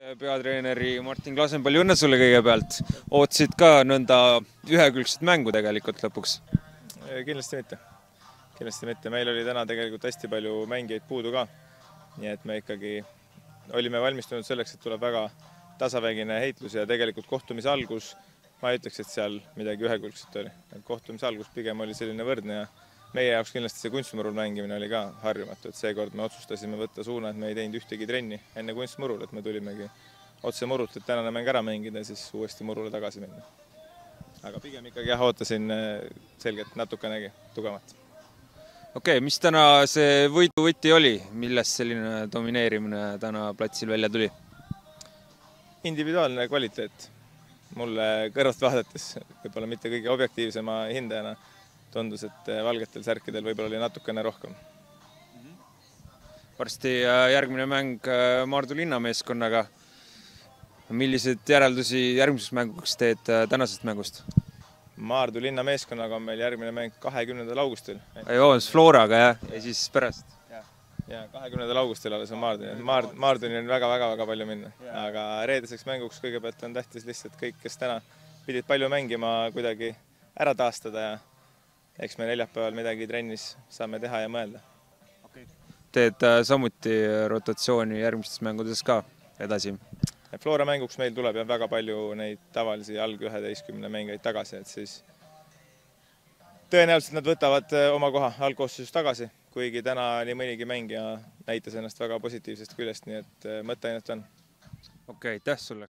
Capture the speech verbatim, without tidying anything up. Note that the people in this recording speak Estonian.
Peatreeneri Martin Klaasen, palju õnne sulle kõigepealt. Ootasid ka nõnda ühekülgset mängu tegelikult lõpuks? Kindlasti mitte. Kindlasti mitte. Meil oli täna tegelikult hästi palju mängijaid puudu ka. Nii et me ikkagi olime valmistunud selleks, et tuleb väga tasavägine heitlus ja tegelikult kohtumise algus, ma ei ütleks, et seal midagi ühekülgset oli. Kohtumise algus pigem oli selline võrdne ja meie jaoks kindlasti see kunstmurul mängimine oli ka harjumatu, et seekord me otsustasime võtta suuna, et me ei teinud ühtegi trenni enne kunstmurul, et me tulimegi otse murult, et tänane mäng ära mängida ja siis uuesti murule tagasi minna. Aga pigem ikkagi jah, ootasin selgelt natukenegi tugevat. Okei, okay, mis täna see võidu võti oli, millest selline domineerimine täna platsil välja tuli? Individuaalne kvaliteet. Mulle kõrvalt vaadates, võib-olla mitte kõige objektiivsema hindajana, tundus, et valgetel särkidel võib-olla oli natukene rohkem. Varsti järgmine mäng Maardu linnameeskonnaga. Millised järeldusi järgmiseks mänguks teed tänasest mängust? Maardu linnameeskonnaga on meil järgmine mäng kahekümnendal augustil. Joo, Floraga jah, ja siis pärast. Ja kahekümnendal augustil alles on Maarduni. Maarduni on väga-väga-väga palju minna. Aga reedeseks mänguks kõigepealt on tähtis lihtsalt kõik, kes täna pidid palju mängima, kuidagi ära taastada ja eks me neljapäeval midagi trennis saame teha ja mõelda. Teed samuti rotatsiooni järgmistes mängudes ka edasi? Flora mänguks meil tuleb ja väga palju neid tavalisi alg üheteistkümne mängijaid tagasi, et siis tõenäoliselt nad võtavad oma koha algkoosseisus tagasi, kuigi täna nii mõnigi mängija näitas ennast väga positiivsest küljest, nii et mõte ainult on. Okei, aitäh sulle!